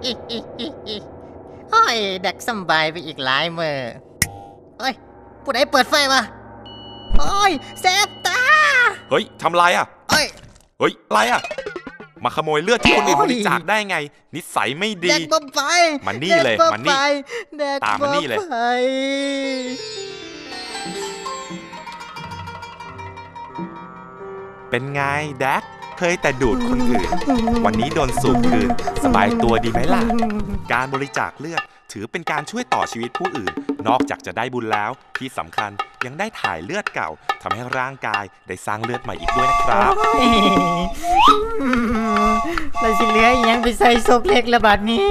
โอ้ยเด็กสบายไปอีกหลายมือเฮ้ยผู้ใดเปิดไฟวะโอ้ยแสบตาเฮ้ยทำไรอ่ะเฮ้ยอะไรอ่ะมาขโมยเลือดที่คนอื่นบริจาคได้ไงนิสัยไม่ดีเด็กบ้าไปมันนี่เลยมันนี่ตามมันนี่เลยเป็นไงแดกเคยแต่ดูดคนอื่นวันนี้โดนสูบคืนสบายตัวดีไหมล่ะการบริจาคเลือดถือเป็นการช่วยต่อชีวิตผู้อื่นนอกจากจะได้บุญแล้วที่สำคัญยังได้ถ่ายเลือดเก่าทำให้ร่างกายได้สร้างเลือดใหม่อีกด้วยนะครับเราสิเหลือยังไปใส่ซกเล็กระบาดนี้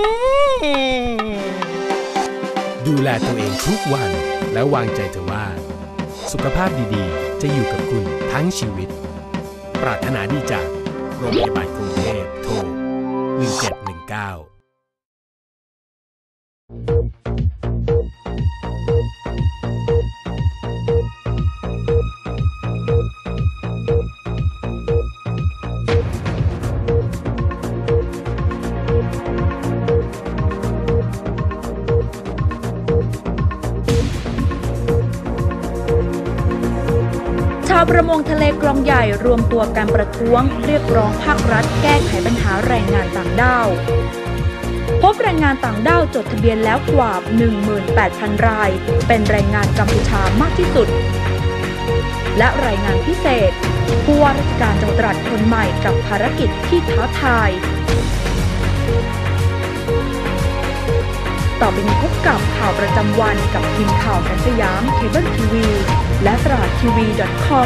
ดูแลตัวเองทุกวันแล้ววางใจเถอะว่าสุขภาพดีๆจะอยู่กับคุณทั้งชีวิตปรารถนาดีจากโรงพยาบาลกรุงเทพโทร1719 ชาวประมงทะเลคลองใหญ่รวมตัวกันประท้วงเรียกร้องภาครัฐแก้ไขปัญหาแรงงานต่างด้าวพบแรงงานต่างด้าวจดทะเบียนแล้วกว่า 18,000 รายเป็นแรงงานกัมพูชามากที่สุดและรายงานพิเศษผู้ว่าราชการจังหวัดตราดคนใหม่กับภารกิจที่ท้าทายต่อไปนี้พบกับข่าวประจำวันกับทีมข่าวสยามเคเบิลทีวีและตราดทีวี .com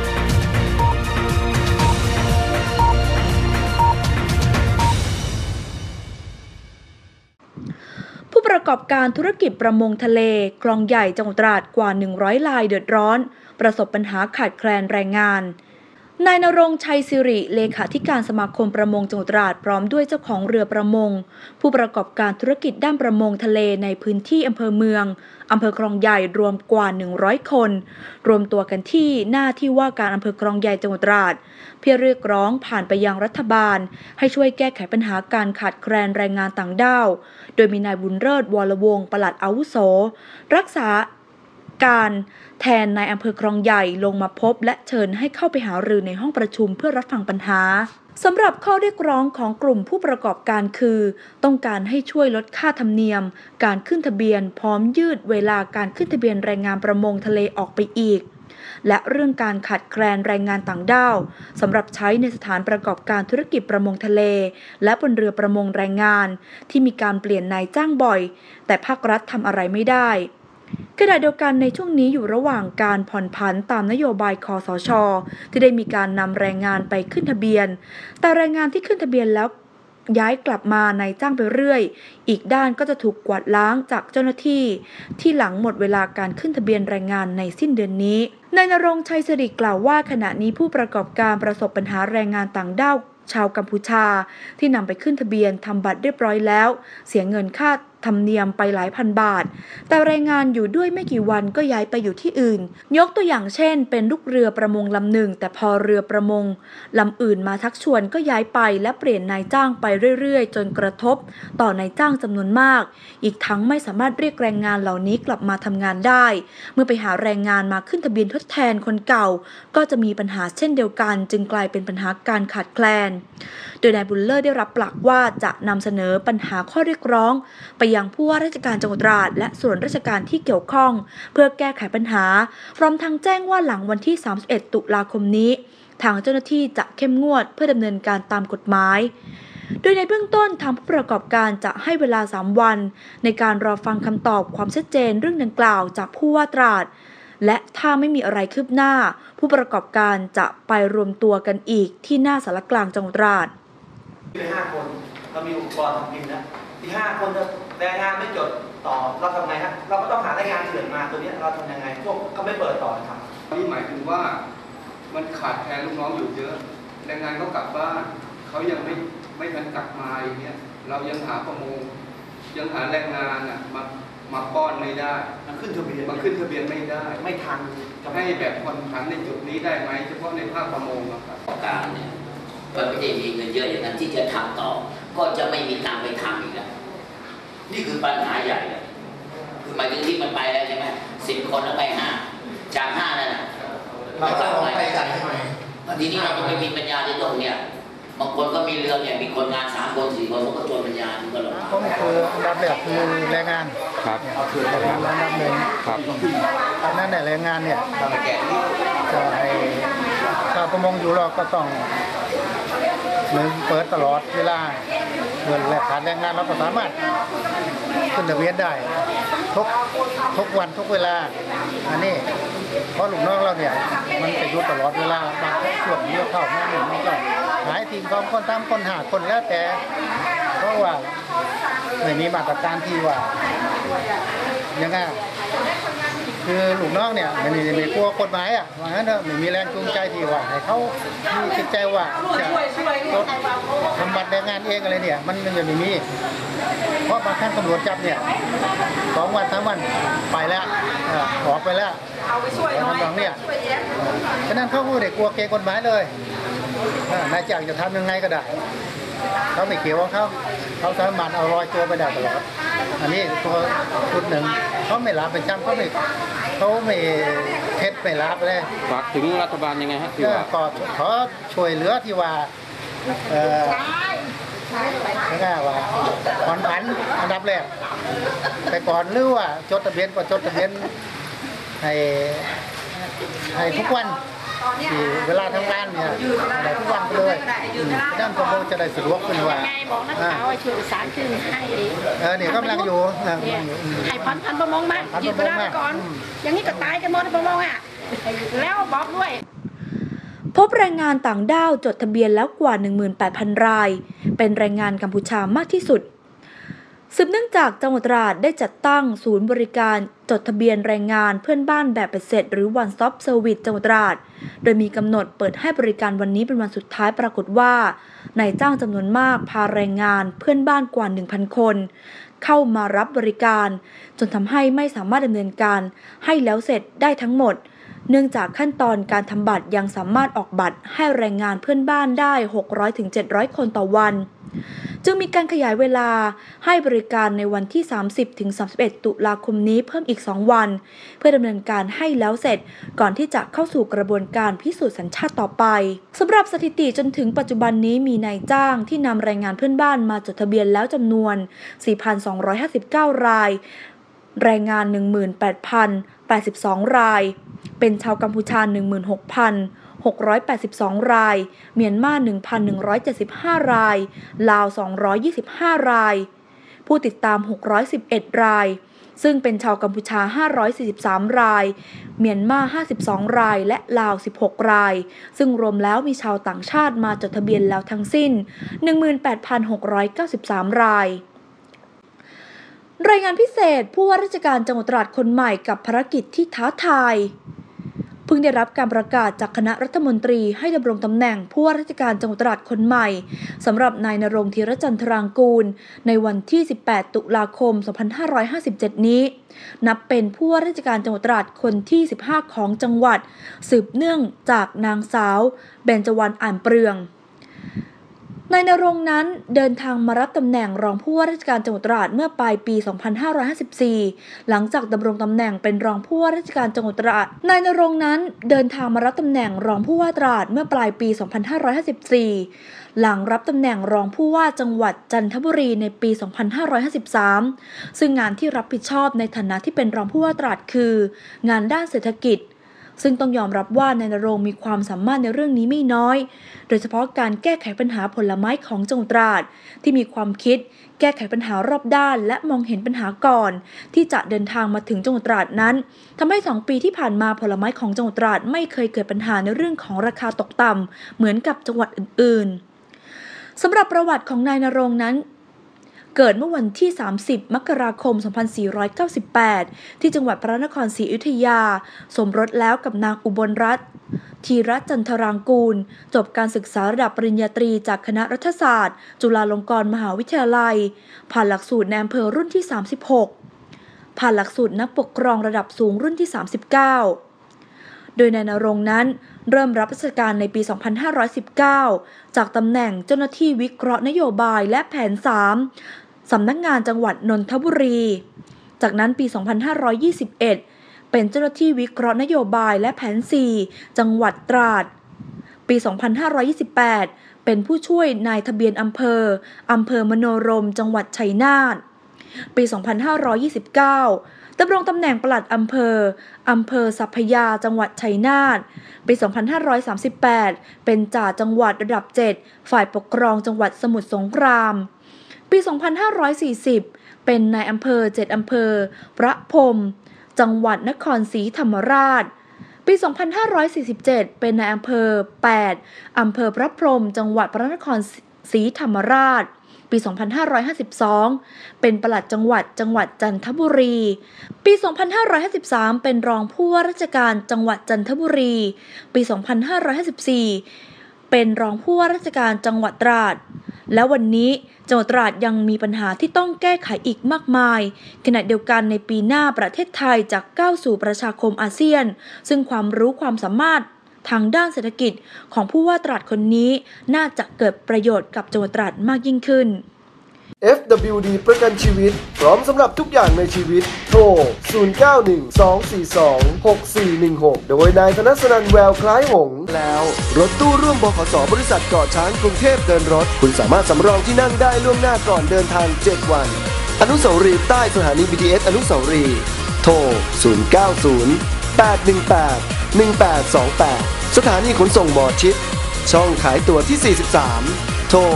ผู้ประกอบการธุรกิจประมงทะเลคลองใหญ่จังหวัดตราดกว่า100รายเดือดร้อนประสบปัญหาขาดแคลนแรงงานนายณรงค์ชัยสิริเลขาธิการสมาคมประมงจังหวัดตราดพร้อมด้วยเจ้าของเรือประมงผู้ประกอบการธุรกิจด้านประมงทะเลในพื้นที่อำเภอเมืองอำเภอคลองใหญ่รวมกว่า100คนรวมตัวกันที่หน้าที่ว่าการอำเภอคลองใหญ่จังหวัดตราดเพื่อเรียกร้องผ่านไปยังรัฐบาลให้ช่วยแก้ไขปัญหาการขาดแคลนแรงงานต่างด้าวโดยมีนายบุญเลิศวรวงศ์ปลัดอาวุโสรักษาการแทนนายอำเภอคลองใหญ่ลงมาพบและเชิญให้เข้าไปหารือในห้องประชุมเพื่อรับฟังปัญหาสำหรับข้อเรียกร้องของกลุ่มผู้ประกอบการคือต้องการให้ช่วยลดค่าธรรมเนียมการขึ้นทะเบียนพร้อมยืดเวลาการขึ้นทะเบียนแรงงานประมงทะเลออกไปอีกและเรื่องการขาดแคลนแรงงานต่างด้าวสำหรับใช้ในสถานประกอบการธุรกิจประมงทะเลและบนเรือประมงแรงงานที่มีการเปลี่ยนนายจ้างบ่อยแต่ภาครัฐทำอะไรไม่ได้ขณะเดียวกันในช่วงนี้อยู่ระหว่างการผ่อนผันตามนโยบายคสช.ที่ได้มีการนำแรงงานไปขึ้นทะเบียนแต่แรงงานที่ขึ้นทะเบียนแล้วย้ายกลับมานายจ้างไปเรื่อยอีกด้านก็จะถูกกวาดล้างจากเจ้าหน้าที่ที่หลังหมดเวลาการขึ้นทะเบียนแรงงานในสิ้นเดือนนี้นายณรงค์ชัยสิริกล่าวว่าขณะนี้ผู้ประกอบการประสบปัญหาแรงงานต่างด้าวชาวกัมพูชาที่นำไปขึ้นทะเบียนทำบัตรเรียบร้อยแล้วเสียเงินค่าธรรมเนียมไปหลายพันบาทแต่แรงงานอยู่ด้วยไม่กี่วันก็ย้ายไปอยู่ที่อื่นยกตัวอย่างเช่นเป็นลูกเรือประมงลำหนึ่งแต่พอเรือประมงลำอื่นมาทักชวนก็ย้ายไปและเปลี่ยนนายจ้างไปเรื่อยๆจนกระทบต่อนายจ้างจำนวนมากอีกทั้งไม่สามารถเรียกแรงงานเหล่านี้กลับมาทำงานได้เมื่อไปหาแรงงานมาขึ้นทะเบียนทดแทนคนเก่าก็จะมีปัญหาเช่นเดียวกันจึงกลายเป็นปัญหาการขาดแคลนโดยนายบุญเลิศได้รับปากว่าจะนำเสนอปัญหาข้อเรียกร้องไปยังผู้ว่าราชการจังหวัดตราดและส่วนราชการที่เกี่ยวข้องเพื่อแก้ไขปัญหาพร้อมทั้งแจ้งว่าหลังวันที่31ตุลาคมนี้ทางเจ้าหน้าที่จะเข้มงวดเพื่อดำเนินการตามกฎหมายโดยในเบื้องต้นทางผู้ประกอบการจะให้เวลา3วันในการรอฟังคำตอบความชัดเจนเรื่องดังกล่าวจากผู้ว่าตราดและถ้าไม่มีอะไรคืบหน้าผู้ประกอบการจะไปรวมตัวกันอีกที่หน้าศาลกลางจังหวัดตราด 5 คนเรามีอุปกรณ์ทำกินนะที่5 คนแรงงานไม่จดต่อเราทำไงฮะเราก็ต้องหาแรงงานเถื่อนมาตัวนี้เราทำยังไงพวกเขาไม่เปิดต่อครับนี่หมายถึงว่ามันขาดแคลนลูกน้องอยู่เยอะแรงงานก็กลับบ้านเขายังไม่ทันกลับมาอย่างเงี้ยเรายังหาประมงยังหาแรงงานมาป้อนไม่ได้มันขึ้นทะเบียนไม่ได้ไม่ทันให้แบบผ่อนผันในจุดนี้ได้ไหมเฉพาะในภาคประมงครับการเนี่ยมันไม่ได้มีเงินเยอะอย่างนั้นที่จะทำต่อก็จะไม่มีตังค์ไปทำอีกแล้วนี่คือปัญหาใหญ่คือหมายถึงที่มันไปแล้วใช่ไหม10 คนแล้วไป5จาก5นั่นน่ะเราต้องไปจ่ายให้ทีนี้เราต้องไปมีปัญญาในตรงเนี้ยบางคนก็มีเรือเนี่ยมีคนงาน3 คน4 คนมันก็ชวนปัญญามันก็หลงก็คืออันดับแรกคือแรงงานครับคือแรงงานอันดับหนึ่งครับอันนั้นเนี่ยแรงงานเนี่ยจะให้ชาวประมงอยู่รอก็ต้อง1เปิดตลอดเวลาเงินและขาดแรงงานเราก็สามารถขึ้นทะเบียนได้ทุกวันทุกเวลาอันนี้เพราะลูกน้องเราเนี่ยมันจะอยู่ตลอดเวลาบางช่วงนี้เข้ามาหนึ่งมันก็หายทีม2 คน3 คน5 คนแล้วแต่เพราะว่าไม่มีมาตรการที่ว่ายังไงคือลูกน้องเนี่ยไม่กลัวกฎหมายอ่ะว่างั้นเถอะไม่มีแรงจูงใจที่ว่าให้เขามีจิตใจว่าจะทำบัตรแรงงานเองอะไรเนี่ยมันยังไม่มีเพราะบางครั้งตำรวจจับเนี่ย2 วัน3 วันไปแล้วออกไปแล้วทำตรงเนี่ยฉะนั้นเขาไม่ได้กลัวเกณฑ์กฎหมายเลยนายจ้างจะทำยังไงก็ได้เขาไม่เกี่ยวกับเขาสามารถเอารอยตัวไปได้ตลอดอันนี้ตัวชุดหนึ่งเขาไม่รับเป็นจำเขาไม่เท็จไม่รับเลยฝากถึงรัฐบาลยังไงฮะที่ว่าก็ขอช่วยเหลือที่ว่าง่ายว่าผ่อนผันอันดับแรกแต่ก่อนหรือว่าจดทะเบียนก็จดทะเบียนให้ทุกวันที่เวลาทำงานเนี่ยได้ทุกวันเลยด้านประมงจะได้สะดวกขึ้นว่าบอกนักข่าวว่าช่วยประสานขึ้นให้เนี่ยกำลังอยู่ให้พันประมงมาหยุดเวลาก่อนอย่างนี้ก็ตายกันหมดประมงอ่ะแล้วบอกด้วยพบแรงงานต่างด้าวจดทะเบียนแล้วกว่า 18,000 รายเป็นแรงงานกัมพูชามากที่สุดสืบเนื่องจากจังหวัดตราดได้จัดตั้งศูนย์บริการจดทะเบียนแรงงานเพื่อนบ้านแบบเบ็ดเสร็จหรือ One Stop Service จังหวัดตราดโดยมีกำหนดเปิดให้บริการวันนี้เป็นวันสุดท้ายปรากฏว่านายจ้างจำนวนมากพาแรงงานเพื่อนบ้านกว่า 1,000 คนเข้ามารับบริการจนทำให้ไม่สามารถดำเนินการให้แล้วเสร็จได้ทั้งหมดเนื่องจากขั้นตอนการทำบัตรยังสามารถออกบัตรให้แรงงานเพื่อนบ้านได้ 600-700 คนต่อวันจึงมีการขยายเวลาให้บริการในวันที่ 30-31 ตุลาคมนี้เพิ่มอีก 2 วันเพื่อดำเนินการให้แล้วเสร็จก่อนที่จะเข้าสู่กระบวนการพิสูจน์สัญชาติต่อไปสำหรับสถิติจนถึงปัจจุบันนี้มีนายจ้างที่นำแรงงานเพื่อนบ้านมาจดทะเบียนแล้วจำนวน 4,259 รายแรงงาน 18,082 รายเป็นชาวกัมพูชา 16,682 รายเมียนมา 1,175 รายลาว 225 รายผู้ติดตาม 611 รายซึ่งเป็นชาวกัมพูชา 543 รายเมียนมา 52 รายและลาว 16 รายซึ่งรวมแล้วมีชาวต่างชาติมาจดทะเบียนแล้วทั้งสิ้น 18,693 รายรายงานพิเศษผู้ว่าราชการจังหวัดตราดคนใหม่กับภารกิจที่ท้าทายเพิ่งได้รับการประกาศจากคณะรัฐมนตรีให้ดำรงตำแหน่งผู้ว่าราชการจังหวัดตราดคนใหม่สำหรับนายณรงค์ ธีรจันทรางกูลในวันที่ 18 ตุลาคม 2557 นี้นับเป็นผู้ว่าราชการจังหวัดตราดคนที่ 15 ของจังหวัดสืบเนื่องจากนางสาวเบญจวรรณ อ่านเปลืองนายณรงค์นั้นเดินทางมารับตำแหน่งรองผู้ว่าราชการจังหวัดตราดเมื่อปลายปี 2554 หลังจากดำรงตำแหน่งเป็นรองผู้ว่าราชการจังหวัดตราดนายณรงค์นั้นเดินทางมารับตำแหน่งรองผู้ว่าตราดเมื่อปลายปี 2554 หลังรับตำแหน่งรองผู้ว่าจังหวัดจันทบุรีในปี 2553 ซึ่งงานที่รับผิดชอบในฐานะที่เป็นรองผู้ว่าตราดคืองานด้านเศรษฐกิจซึ่งต้องยอมรับว่านายณรงค์มีความสามารถในเรื่องนี้ไม่น้อยโดยเฉพาะการแก้ไขปัญหาผลไม้ของจังหวัดตราดที่มีความคิดแก้ไขปัญหารอบด้านและมองเห็นปัญหาก่อนที่จะเดินทางมาถึงจังหวัดตราดนั้นทำให้2 ปีที่ผ่านมาผลไม้ของจังหวัดตราดไม่เคยเกิดปัญหาในเรื่องของราคาตกต่ำเหมือนกับจังหวัดอื่นๆสำหรับประวัติของนายณรงค์นั้นเกิดเมื่อวันที่ 30 มกราคม 2498 ที่จังหวัดพระนครศรีอยุธยาสมรสแล้วกับนางอุบลรัตน์ ธีรจันทรางกูลจบการศึกษาระดับปริญญาตรีจากคณะรัฐศาสตร์จุฬาลงกรณ์มหาวิทยาลัยผ่านหลักสูตรในอำเภอรุ่นที่ 36 ผ่านหลักสูตรนักปกครองระดับสูงรุ่นที่ 39 โดยนายณรงค์นั้นเริ่มรับราชการในปี 2519 จากตำแหน่งเจ้าหน้าที่วิเคราะห์นโยบายและแผน 3 สำนักงานจังหวัดนนทบุรีจากนั้นปี 2521 เป็นเจ้าหน้าที่วิเคราะห์นโยบายและแผน 4 จังหวัดตราดปี 2528 เป็นผู้ช่วยนายทะเบียนอำเภอมโนรมจังหวัดชัยนาทปี 2529 ดำรงตำแหน่งปลัดอำเภอสัพพยาจังหวัดชัยนาทปี 2538 เป็นจ่าจังหวัดระดับ 7 ฝ่ายปกครองจังหวัดสมุทรสงครามปี 2540 เป็นนายอำเภอ 7 อำเภอพระพรหมจังหวัดนครศรีธรรมราชปี 2547 เป็นนายอำเภอ 8 อำเภอพระพรหมจังหวัดพระนครศรีธรรมราชปี 2552 เป็นปลัดจังหวัดจันทบุรีปี 2553 เป็นรองผู้ว่าราชการจังหวัดจันทบุรีปี 2554 เป็นรองผู้ว่าราชการจังหวัดตราดและวันนี้จังหวัดตราดยังมีปัญหาที่ต้องแก้ไขอีกมากมายขณะเดียวกันในปีหน้าประเทศไทยจะก้าวสู่ประชาคมอาเซียนซึ่งความรู้ความสามารถทางด้านเศรษฐกิจของผู้ว่าตราดคนนี้น่าจะเกิดประโยชน์กับจังหวัดตราดมากยิ่งขึ้น FWD ประกันชีวิตพร้อมสำหรับทุกอย่างในชีวิตโทร 0912426416 โดยนายธนสนันท์แววคล้ายหงส์แล้วรถตู้ร่วมบขส.บริษัทเกาะช้างกรุงเทพเดินรถคุณสามารถสำรองที่นั่งได้ล่วงหน้าก่อนเดินทาง7 วันอนุสาวรีย์ใต้สถานี BTS อนุสาวรีย์โทร 0908181828 สถานีขนส่งหมอชิดช่องขายตั๋วที่ 43 โทร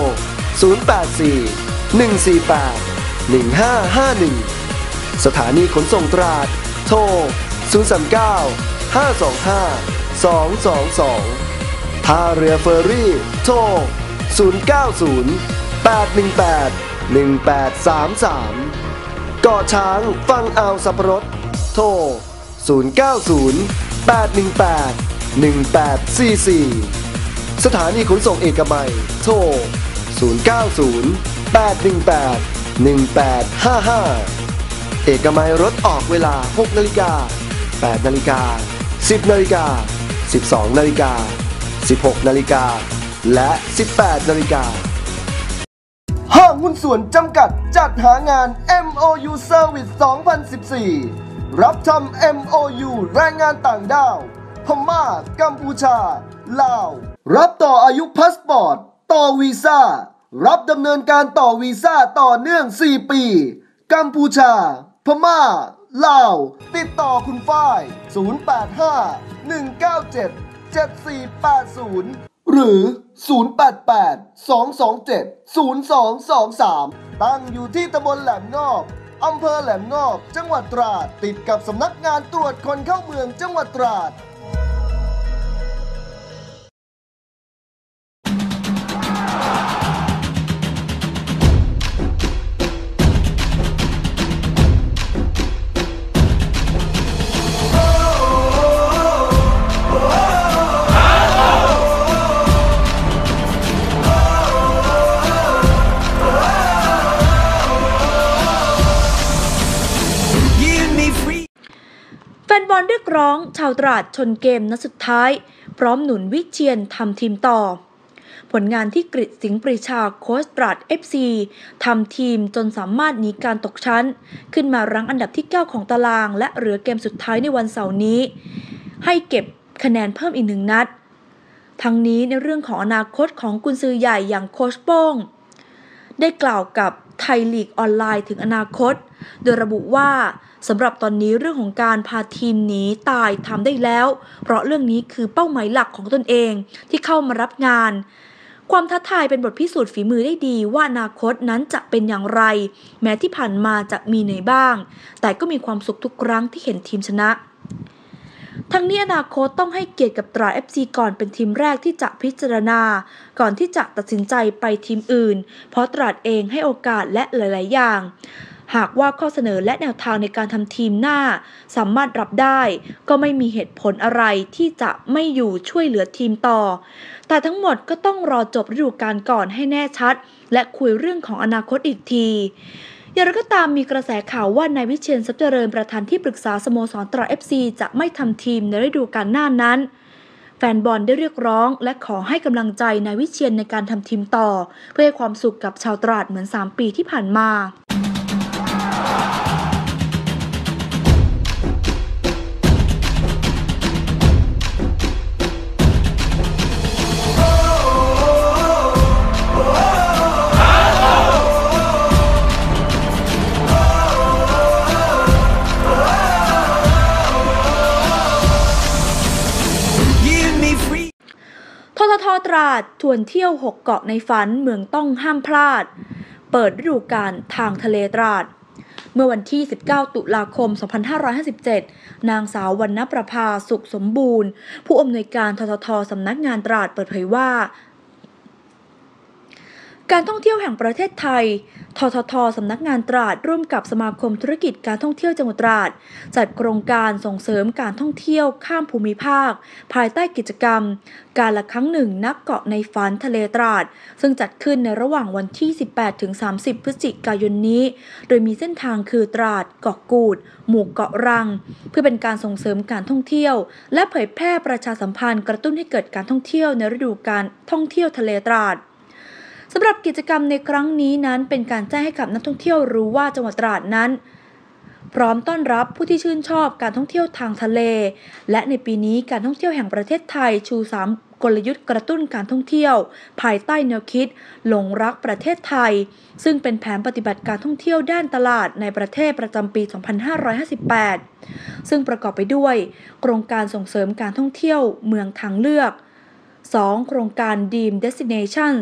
084-148-1551 สถานีขนส่งตราดโทร 039-525-222 ท่าเรือเฟอร์รี่โทร 090-818-1833 เกาะช้างฝั่งอ่าวสัปรดโทร 090-818-1844 สถานีขนส่งเอกมัยโทร 090-818-1855 เอกมัยรถออกเวลา 6 นาฬิกา 8 นาฬิกา 10 นาฬิกา 12 นาฬิกา 16 นาฬิกา และ 18 นาฬิกาห้างหุ้นส่วนจำกัดจัดหางาน MOU Service 2014 รับทำ MOU แรงงานต่างด้าวพม่า กัมพูชา ลาว รับต่ออายุพาสปอร์ต ต่อวีซ่า รับดำเนินการต่อวีซ่าต่อเนื่อง 4 ปี กัมพูชา พม่า ลาว ติดต่อคุณฝ้าย 085-197-7480 หรือ 088-227-0223 ตั้งอยู่ที่ตำบลแหลมงอบอำเภอแหลมงอบจังหวัดตราดติดกับสำนักงานตรวจคนเข้าเมืองจังหวัดตราดแฟนบอลเรียกร้องชาวตราดชนเกมนัดสุดท้ายพร้อมหนุนวิเชียรทำทีมต่อผลงานที่กฤษสิงห์ปรีชาโค้ชตราด FC ทำทีมจนสามารถหนีการตกชั้นขึ้นมารั้งอันดับที่ 9 ของตารางและเหลือเกมสุดท้ายในวันเสาร์นี้ให้เก็บคะแนนเพิ่มอีก1 นัดทั้งนี้ในเรื่องของอนาคตของกุนซือใหญ่อย่างโค้ชโป้งได้กล่าวกับไทยลีกออนไลน์ถึงอนาคตโดยระบุว่าสำหรับตอนนี้เรื่องของการพาทีมหนีตายทำได้แล้วเพราะเรื่องนี้คือเป้าหมายหลักของตนเองที่เข้ามารับงานความท้าทายเป็นบทพิสูจน์ฝีมือได้ดีว่าอนาคตนั้นจะเป็นอย่างไรแม้ที่ผ่านมาจะมีเหนื่อยบ้างแต่ก็มีความสุขทุกครั้งที่เห็นทีมชนะทั้งนี้อนาคตต้องให้เกียรติกับตราด FC ก่อนเป็นทีมแรกที่จะพิจารณาก่อนที่จะตัดสินใจไปทีมอื่นเพราะตราดเองให้โอกาสและหลายๆอย่างหากว่าข้อเสนอและแนวทางในการทำทีมหน้าสามารถรับได้ก็ไม่มีเหตุผลอะไรที่จะไม่อยู่ช่วยเหลือทีมต่อแต่ทั้งหมดก็ต้องรอจบฤดูกาลก่อนให้แน่ชัดและคุยเรื่องของอนาคตอีกทีอย่างไรก็ตามมีกระแสข่าวว่านายวิเชียรทรัพย์เจริญประธานที่ปรึกษาสโมสรตราด FC จะไม่ทำทีมในฤดูกาลหน้านั้นแฟนบอลได้เรียกร้องและขอให้กำลังใจนายวิเชียรในการทำทีมต่อเพื่อให้ความสุขกับชาวตราดเหมือน3 ปีที่ผ่านมาททท.ตราดชวนเที่ยว6 เกาะในฝันเมืองต้องห้ามพลาดเปิดฤดูกาลทางทะเลตราดเมื่อวันที่19 ตุลาคม 2557นางสาววรรณประภาสุขสมบูรณ์ผู้อำนวยการททท.สำนักงานตราดเปิดเผยว่าการท่องเที่ยวแห่งประเทศไทยททท.สำนักงานตราดร่วมกับสมาคมธุรกิจการท่องเที่ยวจังหวัดตราดจัดโครงการส่งเสริมการท่องเที่ยวข้ามภูมิภาคภายใต้กิจกรรมการละครั้งหนึ่งณเกาะในฝันทะเลตราดซึ่งจัดขึ้นในระหว่างวันที่ 18-30 พฤศจิกายนนี้โดยมีเส้นทางคือตราดเกาะกูดหมู่เกาะรังเพื่อเป็นการส่งเสริมการท่องเที่ยวและเผยแพร่ประชาสัมพันธ์กระตุ้นให้เกิดการท่องเที่ยวในฤดูกาลท่องเที่ยวทะเลตราดสำหรับกิจกรรมในครั้งนี้นั้นเป็นการแจ้งให้กับนักท่องเที่ยวรู้ว่าจังหวัดตราดนั้นพร้อมต้อนรับผู้ที่ชื่นชอบการท่องเที่ยวทางทะเลและในปีนี้การท่องเที่ยวแห่งประเทศไทยชู3 กลยุทธ์กระตุ้นการท่องเที่ยวภายใต้แนวคิดหลงรักประเทศไทยซึ่งเป็นแผนปฏิบัติการท่องเที่ยวด้านตลาดในประเทศประจำปี 2558 ซึ่งประกอบไปด้วยโครงการส่งเสริมการท่องเที่ยวเมืองทางเลือก2 โครงการ Dream Destinations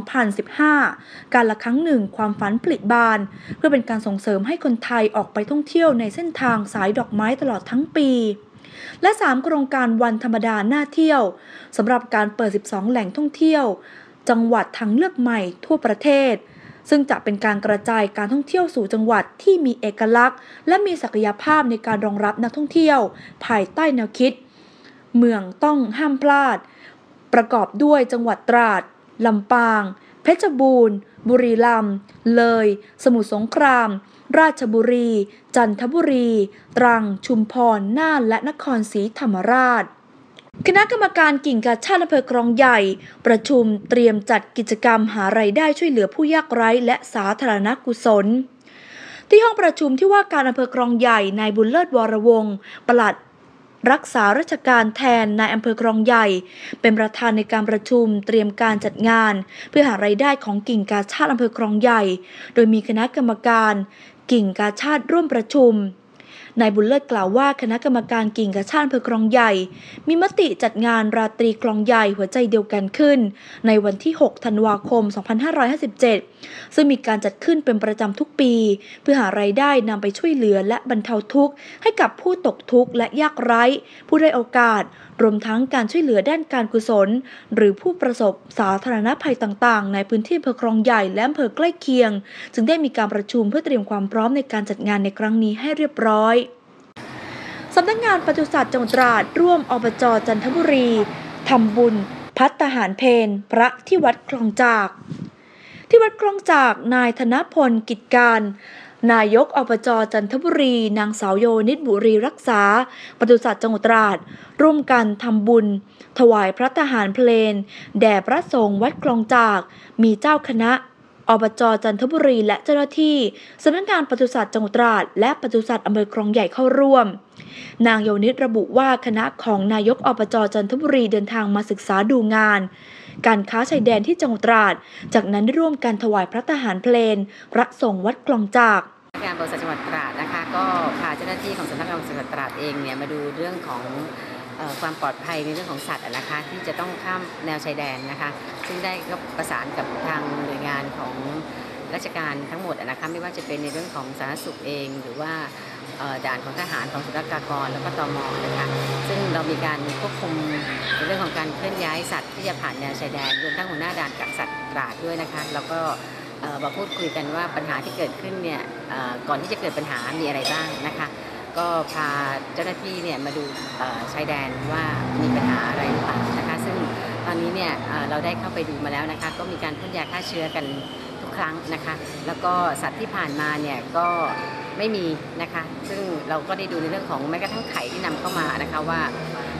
2015 การละครั้งหนึ่งความฝันผลิบานเพื่อเป็นการส่งเสริมให้คนไทยออกไปท่องเที่ยวในเส้นทางสายดอกไม้ตลอดทั้งปีและ3 โครงการวันธรรมดาน่าเที่ยวสำหรับการเปิด12 แหล่งท่องเที่ยวจังหวัดทางเลือกใหม่ทั่วประเทศซึ่งจะเป็นการกระจายการท่องเที่ยวสู่จังหวัดที่มีเอกลักษณ์และมีศักยภาพในการรองรับนักท่องเที่ยวภายใต้แนวคิดเมืองต้องห้ามพลาดประกอบด้วยจังหวัดตราดลำปางเพชรบูรณ์บุรีรัมย์เลยสมุทรสงครามราชบุรีจันทบุรีตรังชุมพรน่านและนครศรีธรรมราชคณะกรรมการกิ่งกาชาดอำเภอคลองใหญ่ประชุมเตรียมจัดกิจกรรมหารายได้ช่วยเหลือผู้ยากไร้และสาธารณกุศลที่ห้องประชุมที่ว่าการอำเภอคลองใหญ่นายบุญเลิศวรวงศ์ปลัดรักษาราชการแทนนายอำเภอคลองใหญ่เป็นประธานในการประชุมเตรียมการจัดงานเพื่อหารายได้ของกิ่งกาชาดอำเภอคลองใหญ่โดยมีคณะกรรมการกิ่งกาชาดร่วมประชุมนายบุญเลิศกล่าวว่าคณะกรรมการกิ่งกาชาดอำเภอคลองใหญ่มีมติจัดงานราตรีคลองใหญ่หัวใจเดียวกันขึ้นในวันที่ 6 ธันวาคม 2557 ซึ่งมีการจัดขึ้นเป็นประจำทุกปีเพื่อหารายได้นำไปช่วยเหลือและบรรเทาทุกข์ให้กับผู้ตกทุกข์และยากไร้ผู้ได้โอกาสรวมทั้งการช่วยเหลือด้านการกุศลหรือผู้ประสบสาธารณภัยต่างๆในพื้นที่อำเภอคลองใหญ่และอำเภอใกล้เคียงจึงได้มีการประชุมเพื่อเตรียมความพร้อมในการจัดงานในครั้งนี้ให้เรียบร้อยสำนักงานปศุสัตว์จังหวัดตราดร่วมอบจ.จันทบุรีทำบุญภัตตาหารเพลพระที่วัดคลองจากที่วัดคลองจากนายธนพลกิจการนายกอบจ.จันทบุรีนางสาวโยนิตบุรีรักษาปศุสัตว์จังหวัดตราดร่วมกันทำบุญถวายพระทหารเพลงแด่พระสงฆ์วัดคลองจากมีเจ้าคณะอบจ.จันทบุรีและเจ้าหน้าที่สำนักงานปศุสัตว์จังหวัดตราดและปศุสัตว์อำเภอคลองใหญ่เข้าร่วมนางโยนิตระบุว่าคณะของนายกอบจ.จันทบุรีเดินทางมาศึกษาดูงานการค้าชายแดนที่จังหวัดตราดจากนั้นได้ร่วมกันถวายพระทหารเพลงพระสงฆ์วัดคลองจากงานปศุสัตว์จังหวัดตราดนะคะก็พาเจ้าหน้าที่ของสำนักงานปศุสัตว์ตราดเองเนี่ยมาดูเรื่องของความปลอดภัยในเรื่องของสัตว์นะคะที่จะต้องข้ามแนวชายแดนนะคะซึ่งได้ก็ประสานกับทางหน่วยงานของราชการทั้งหมดนะคะไม่ว่าจะเป็นในเรื่องของสาธารณสุขเองหรือว่าด่านของทหารของศุลกากรแล้วก็ตม.นะคะซึ่งเรามีการควบคุมในเรื่องของการเคลื่อนย้ายสัตว์ที่จะผ่านแนวชายแดนรวมทั้งหัวหน้าด่านกักสัตว์ตราดด้วยนะคะแล้วก็มาพูดคุยกันว่าปัญหาที่เกิดขึ้นเนี่ยก่อนที่จะเกิดปัญหามีอะไรบ้างนะคะก็พาเจ้าหน้าที่เนี่ยมาดูชายแดนว่ามีปัญหาอะไรหรือเปล่านะคะซึ่งตอนนี้เนี่ยเราได้เข้าไปดูมาแล้วนะคะก็มีการพ่นยาฆ่าเชื้อกันทุกครั้งนะคะแล้วก็สัตว์ที่ผ่านมาเนี่ยก็ไม่มีนะคะซึ่งเราก็ได้ดูในเรื่องของแม้กระทั่งไข่ที่นำเข้ามานะคะว่า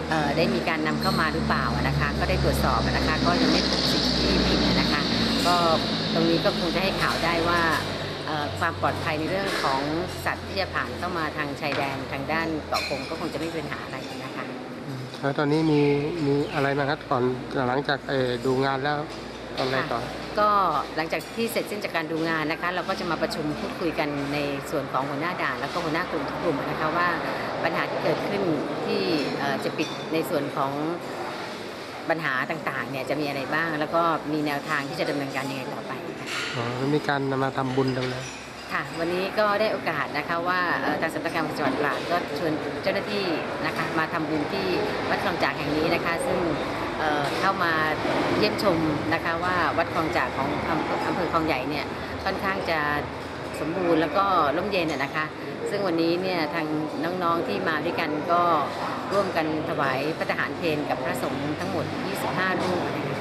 ได้มีการนำเข้ามาหรือเปล่านะคะก็ได้ตรวจสอบนะคะก็ยังไม่พบสิ่งที่ผิดนะคะก็ตรงนี้ก็คงจะให้ข่าวได้ว่าความปลอดภัยในเรื่องของสัตว์ที่จะผ่านเข้ามาทางชายแดนทางด้านเกาะกงก็คงจะไม่มีปัญหาอะไรนะคะแล้วตอนนี้มีอะไรบ้างครับก่อนหลังจากดูงานแล้วตอนแรกก่อนก็หลังจากที่เสร็จสิ้นจากการดูงานนะคะเราก็จะมาประชุมพูดคุยกันในส่วนของหัวหน้าด่านแล้วก็หัวหน้ากลุ่มทุกกลุ่มนะคะว่าปัญหาที่เกิดขึ้นที่จะปิดในส่วนของปัญหาต่างๆเนี่ยจะมีอะไรบ้างแล้วก็มีแนวทางที่จะดำเนินการยังไงต่อไปแล้วมีการมาทำบุญกันเลยค่ะวันนี้ก็ได้โอกาสนะคะว่าทางสำนักงานจังหวัดตราดก็ชวนเจ้าหน้าที่นะคะมาทำบุญที่วัดคลองจากแห่งนี้นะคะซึ่งเข้ามาเยี่ยมชมนะคะว่าวัดคลองจากของอำเภอคลองใหญ่เนี่ยค่อนข้างจะสมบูรณ์แล้วก็ร่มเย็นนะคะซึ่งวันนี้เนี่ยทางน้องๆที่มาด้วยกันก็ร่วมกันถวายพระทหารเพลกับพระสงฆ์ทั้งหมด25รูป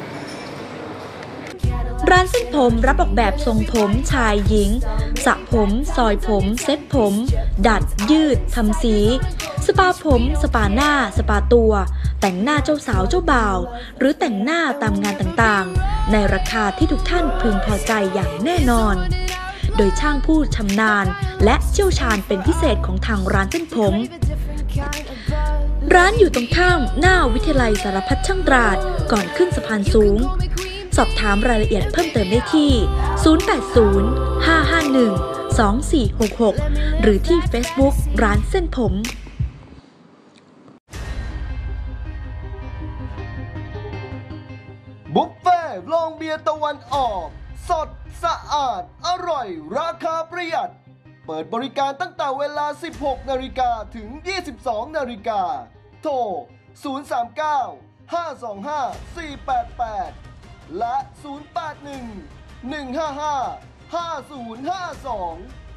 ร้านเส้นผมรับออกแบบทรงผมชายหญิงสระผมซอยผมเซ็ตผมดัดยืดทำสีสปาผมสปาหน้าสปาตัวแต่งหน้าเจ้าสาวเจ้าบ่าวหรือแต่งหน้าตามงานต่างๆในราคาที่ทุกท่านพึงพอใจอย่างแน่นอนโดยช่างผู้ชำนาญและเชี่ยวชาญเป็นพิเศษของทางร้านเส้นผมร้านอยู่ตรงข้ามหน้าวิทยาลัยสารพัดช่างตราดก่อนขึ้นสะพานสูงสอบถามรายละเอียดเพิ่มเติมได้ที่ 080-551-2466 หรือที่ Facebook ร้านเส้นผมบุฟเฟ่ต์โรงเบียร์ตะวันออกสดสะอาดอร่อยราคาประหยัดเปิดบริการตั้งแต่เวลา 16 นาฬิกาถึง 22 นาฬิกาโทร 039-525-488 และ 081-155-5052